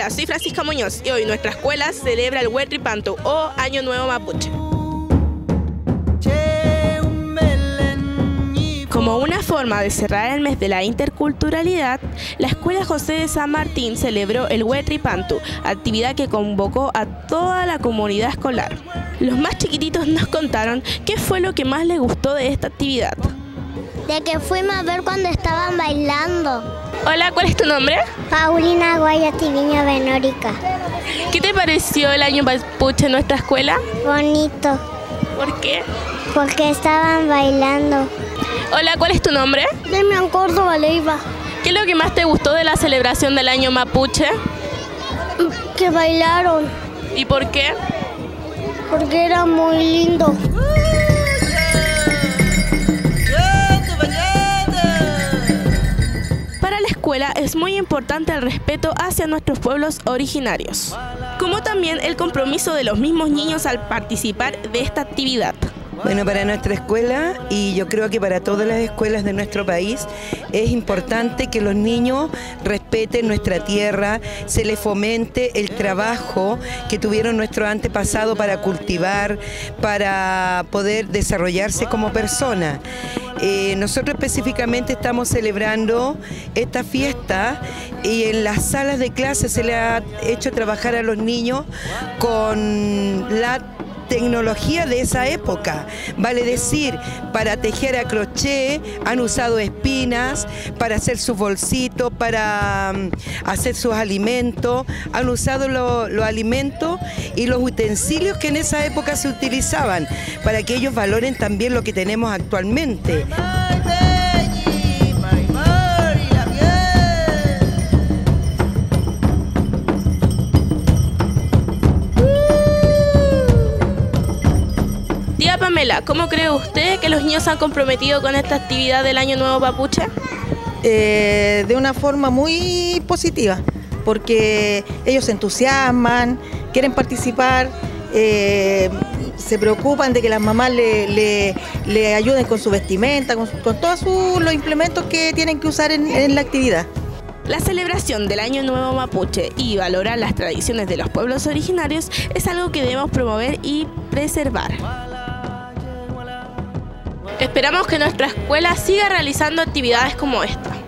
Hola, soy Francisca Muñoz y hoy nuestra escuela celebra el Huetri Pantu o Año Nuevo Mapuche. Como una forma de cerrar el mes de la interculturalidad, la Escuela José de San Martín celebró el Huetri Pantu, actividad que convocó a toda la comunidad escolar. Los más chiquititos nos contaron qué fue lo que más les gustó de esta actividad. De que fuimos a ver cuando estaban bailando. Hola, ¿cuál es tu nombre? Paulina Guayativiña Benórica. ¿Qué te pareció el Año Mapuche en nuestra escuela? Bonito, ¿Por qué? porque estaban bailando. Hola, ¿cuál es tu nombre? Demian Córdoba Leiva. ¿Qué es lo que más te gustó de la celebración del Año Mapuche? Que bailaron, ¿Y por qué? porque era muy lindo. Para la escuela es muy importante el respeto hacia nuestros pueblos originarios, como también el compromiso de los mismos niños al participar de esta actividad. Bueno, para nuestra escuela y yo creo que para todas las escuelas de nuestro país es importante que los niños respeten nuestra tierra, se les fomente el trabajo que tuvieron nuestros antepasados para cultivar, para poder desarrollarse como personas. Nosotros específicamente estamos celebrando esta fiesta y en las salas de clase se le ha hecho trabajar a los niños con la tecnología de esa época, vale decir, para tejer a crochet han usado espinas, para hacer sus bolsitos, para hacer sus alimentos, han usado los alimentos y los utensilios que en esa época se utilizaban, para que ellos valoren también lo que tenemos actualmente. Tía Pamela, ¿cómo cree usted que los niños se han comprometido con esta actividad del Año Nuevo Mapuche? De una forma muy positiva, porque ellos se entusiasman, quieren participar, se preocupan de que las mamás le ayuden con su vestimenta, con todos los implementos que tienen que usar en la actividad. La celebración del Año Nuevo Mapuche y valorar las tradiciones de los pueblos originarios es algo que debemos promover y preservar. Esperamos que nuestra escuela siga realizando actividades como esta.